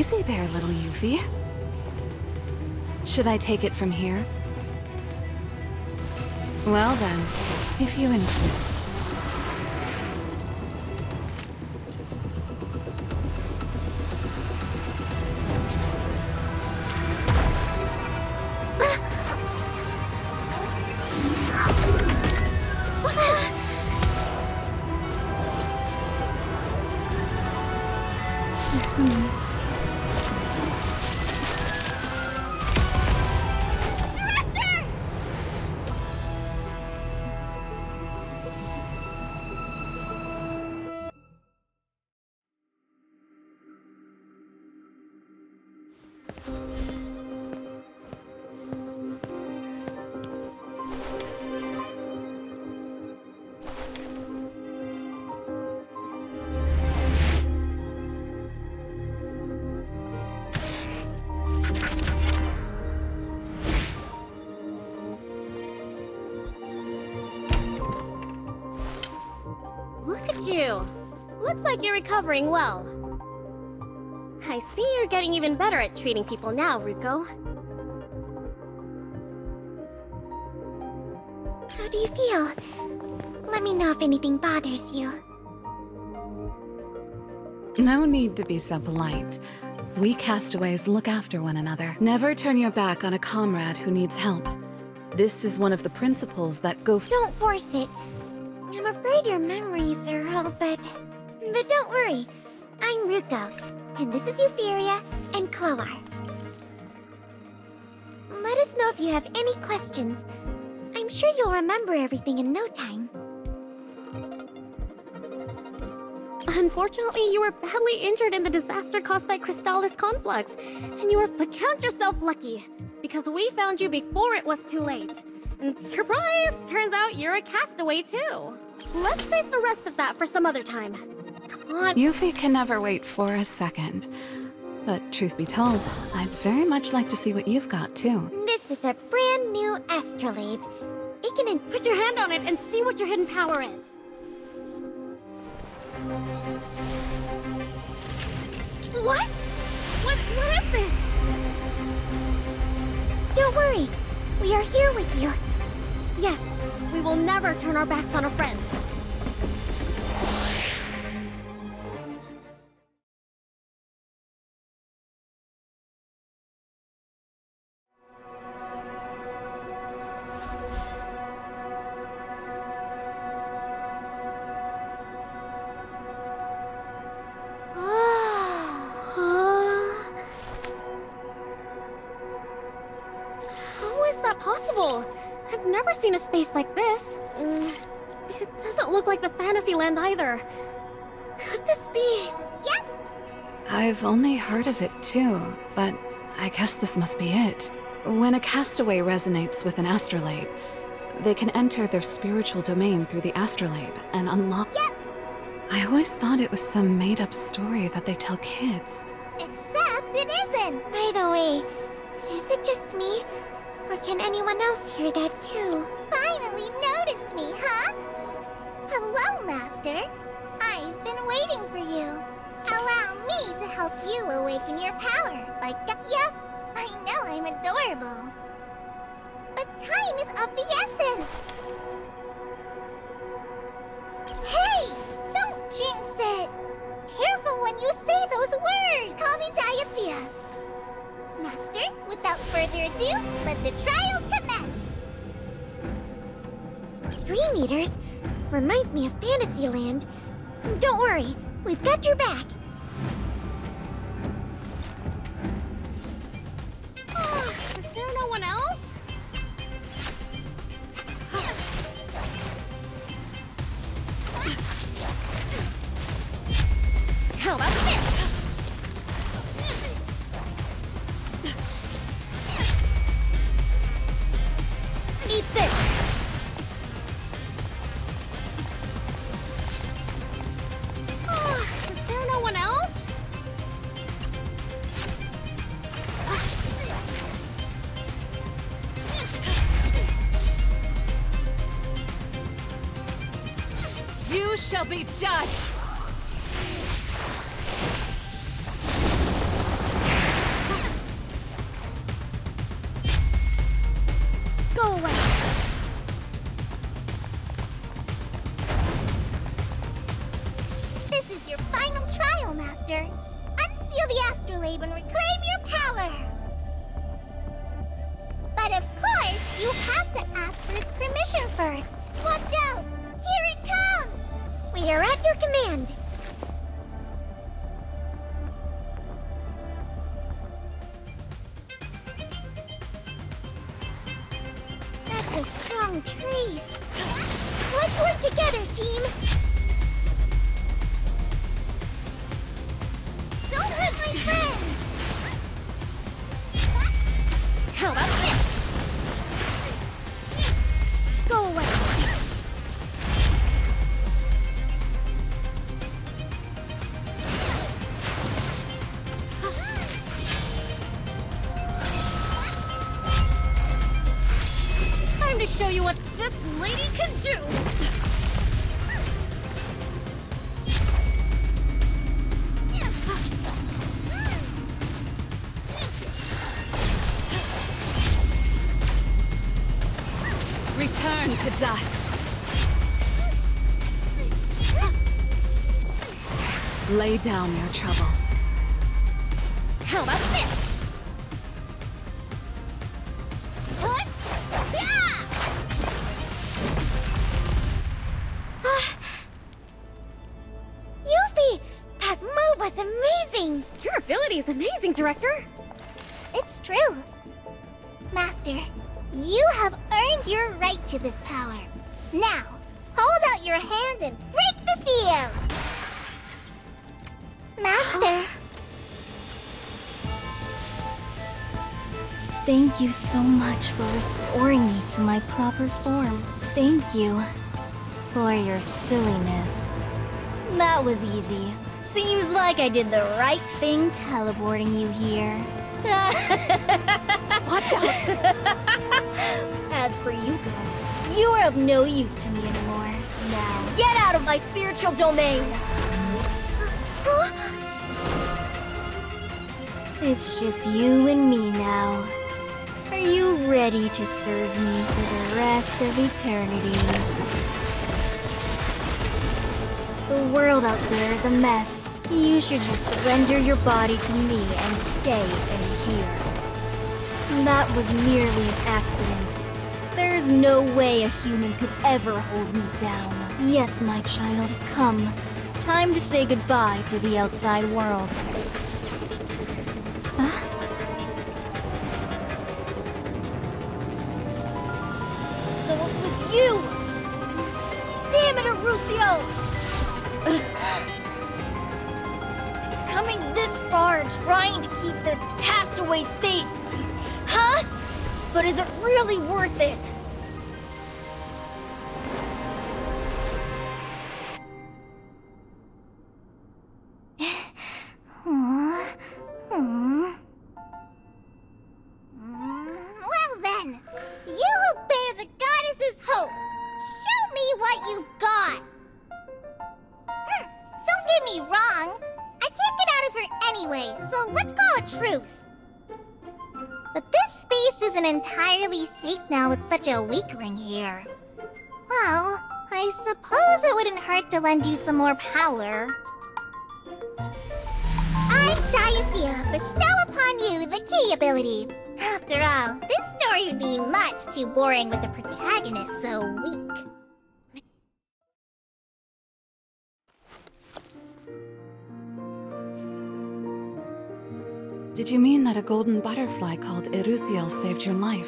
Easy there, little Yuffie. Should I take it from here? Well then, if you insist. Look at you! Looks like you're recovering well. I see you're getting even better at treating people now, Ruko. How do you feel? Let me know if anything bothers you. No need to be so polite. We castaways look after one another. Never turn your back on a comrade who needs help. This is one of the principles that go— Don't force it. I'm afraid your memories are all but don't worry. I'm Ruko, and this is Euphoria and Cloar. Let us know if you have any questions. I'm sure you'll remember everything in no time. Unfortunately, you were badly injured in the disaster caused by Crystallis Conflux, but count yourself lucky, because we found you before it was too late. And surprise! Turns out you're a castaway too. Let's save the rest of that for some other time. Come on. Yuffie can never wait for a second. But truth be told, I'd very much like to see what you've got too. This is a brand new astrolabe. It can Put your hand on it and see what your hidden power is. What? What is this? Don't worry. We are here with you. Yes, we will never turn our backs on a friend. How is that possible? I've never seen a space like this. It doesn't look like the Fantasyland either. Could this be? Yep. I've only heard of it too, but I guess this must be it. When a castaway resonates with an astrolabe, they can enter their spiritual domain through the astrolabe and unlock— Yep. I always thought it was some made-up story that they tell kids. Except it isn't. By the way, is it just me? Or can anyone else hear that too? Finally noticed me, huh? Hello, Master. I've been waiting for you. Allow me to help you awaken your power by Yep, I know I'm adorable. But time is of the essence. Hey! Don't jinx it! Careful when you say those words! Call me Diathea. Master, without further ado, let the trials commence! 3 meters? Reminds me of Fantasyland. Don't worry, we've got your back. Is there no one else? How about this? Eat this! Is there no one else? You shall be judged! But of course, you have to ask for its permission first. Watch out! Here it comes! We are at your command. That's a strong trace. Let's work together, team! Don't hurt my friends! How about this? Go away. Time to show you what this lady can do. Return to dust. Lay down your troubles. How about this? What? Yeah! Yuffie! That move was amazing! Your ability is amazing, Director. It's true. Master, you have earned your right to this power. Now, hold out your hand and break the seal! Master! Thank you so much for restoring me to my proper form. Thank you for your silliness. That was easy. Seems like I did the right thing teleporting you here. Watch out! As for you guys, you are of no use to me anymore. Now, get out of my spiritual domain! It's just you and me now. Are you ready to serve me for the rest of eternity? The world out there is a mess. You should just surrender your body to me and stay in here. That was merely an accident. There's no way a human could ever hold me down. Yes, my child, come. Time to say goodbye to the outside world. So it was you! Damn it, Eruthyll! Coming this far trying to keep this castaway safe. Huh? But is it really worth it? Well then, you who bear the goddess's hope, show me what you've got. Don't get me wrong, I can't get out of here anyway, so let's call a truce. But this space isn't entirely safe now with such a weakling here. Well, I suppose it wouldn't hurt to lend you some more power. I, Diathea, bestow upon you the key ability. After all, this story would be much too boring with a protagonist so weak. Did you mean that a golden butterfly called Eruthyll saved your life?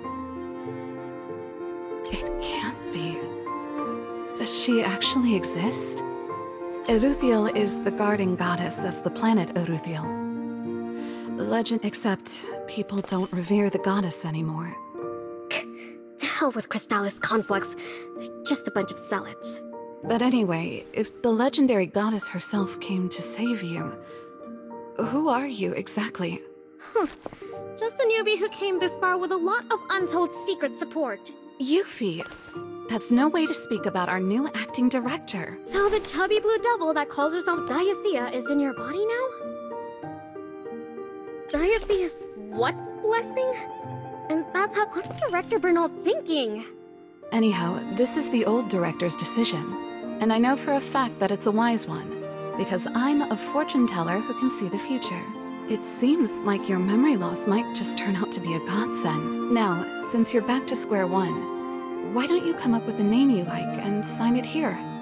It can't be. Does she actually exist? Eruthyll is the guardian goddess of the planet Eruthyll. Legend, except people don't revere the goddess anymore. To hell with Crystallis Conflux. They're just a bunch of zealots. But anyway, if the legendary goddess herself came to save you, who are you exactly? Just a newbie who came this far with a lot of untold secret support. Yuffie! That's no way to speak about our new acting director. So the chubby blue devil that calls herself Diathea is in your body now? Diathea's what blessing? And that's how— what's Director Bernal thinking? Anyhow, this is the old director's decision. And I know for a fact that it's a wise one, because I'm a fortune teller who can see the future. It seems like your memory loss might just turn out to be a godsend. Now, since you're back to square one, why don't you come up with a name you like and sign it here?